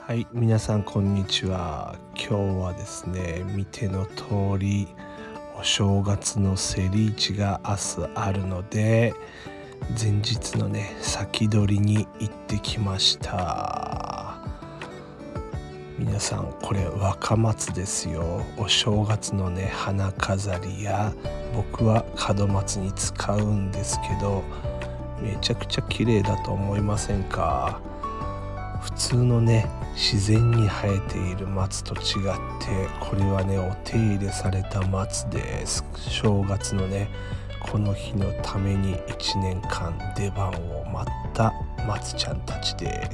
はい、皆さんこんにちは。今日はですね、見ての通りお正月の競り市が明日あるので、前日のね先取りに行ってきました。皆さん、これ若松ですよ。お正月のね花飾りや、僕は門松に使うんですけど、めちゃくちゃ綺麗だと思いませんか？普通のね自然に生えている松と違って、これはねお手入れされた松です。正月のねこの日のために1年間出番を待った松ちゃんたちです。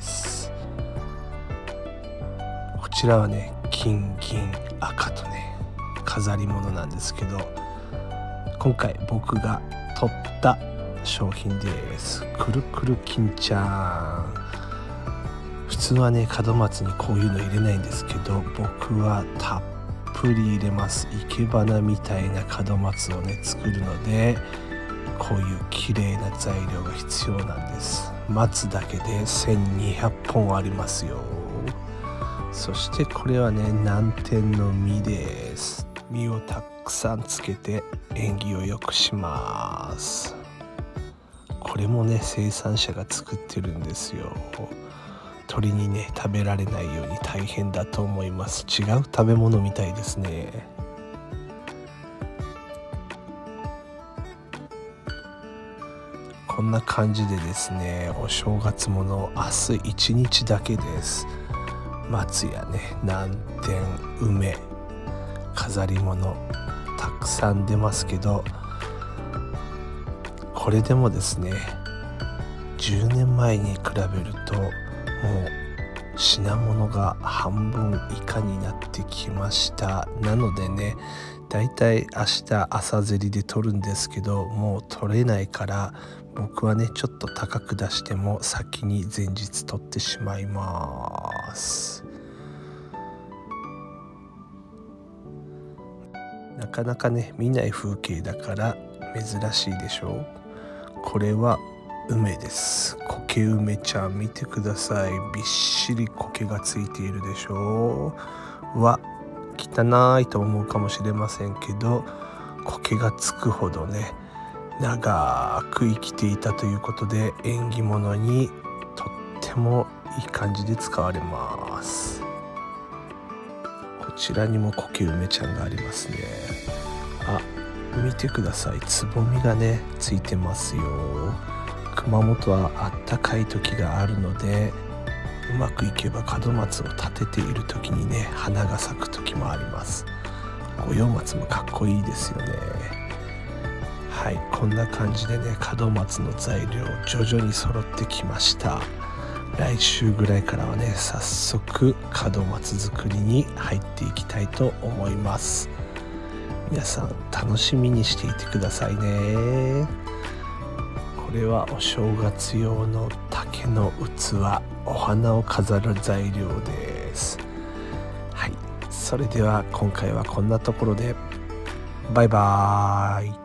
こちらはね金銀赤とね飾り物なんですけど、今回僕が取った商品です。くるくる金ちゃん。普通はね門松にこういうの入れないんですけど、僕はたっぷり入れます。生け花みたいな門松をね作るので、こういう綺麗な材料が必要なんです。松だけで1200本ありますよ。そしてこれはね南天の実です。実をたくさんつけて縁起を良くします。これもね生産者が作ってるんですよ。鳥にね食べられないように大変だと思います。違う食べ物みたいですね。こんな感じでですね、お正月もの明日1日だけです。松やね南天梅飾り物たくさん出ますけど、これでもですね10年前に比べるともう品物が半分以下になってきました。なのでね、だいたい明日朝競りで取るんですけど、もう取れないから僕はねちょっと高く出しても先に前日取ってしまいます。なかなかね見ない風景だから珍しいでしょう。これは梅です。苔梅ちゃん見てください。びっしり苔がついているでしょう。汚いと思うかもしれませんけど、苔がつくほどね長く生きていたということで、縁起物にとってもいい感じで使われます。こちらにも苔梅ちゃんがありますね。見てください。つぼみがねついてますよ。熊本はあったかい時があるので、うまくいけば門松を立てている時にね花が咲く時もあります。五葉松もかっこいいですよね。はい、こんな感じでね門松の材料徐々に揃ってきました。来週ぐらいからはね早速門松作りに入っていきたいと思います。皆さん楽しみにしていてくださいね。これはお正月用の竹の器、お花を飾る材料です。はい、それでは今回はこんなところでバイバーイ。